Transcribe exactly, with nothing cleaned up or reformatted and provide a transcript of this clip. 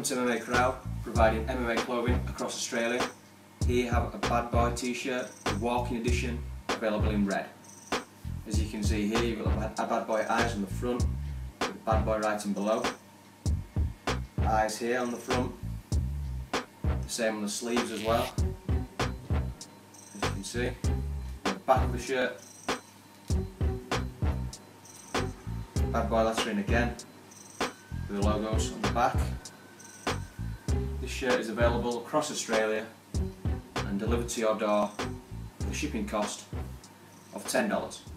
to M M A Crowd, providing M M A clothing across Australia. Here you have a Bad Boy T-shirt, the walking edition, available in red. As you can see here, you've got a Bad Boy eyes on the front, with the Bad Boy writing below. Eyes here on the front, the same on the sleeves as well. As you can see, on the back of the shirt, Bad Boy lettering again, with the logos on the back. This shirt is available across Australia and delivered to your door with a shipping cost of ten dollars.